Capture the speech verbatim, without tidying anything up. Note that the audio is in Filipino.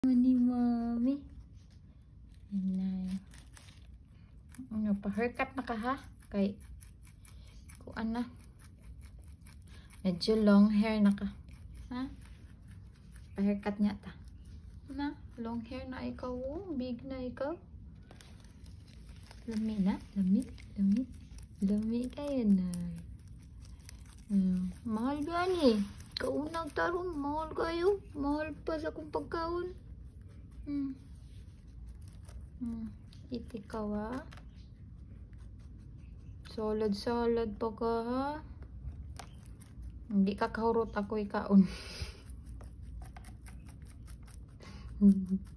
Ni Mami. Inay. Ano pa? Haircut na ka ha? Kay kuan na. Medyo long hair na ka. Ha? Pa-haircut niya ta. Na? Long hair na ikaw. Oh, big na ikaw. Lami na? Lami? Lami? Lami kayo na. Hmm. Mahal gani. Kaunang tarong. Mahal kayo. Mahal pa sa kong pagkaon. Hmm. Hmm. Iti ka wa. Solid-solid pa ka ha. Hindi ka kahurot ako ikaon.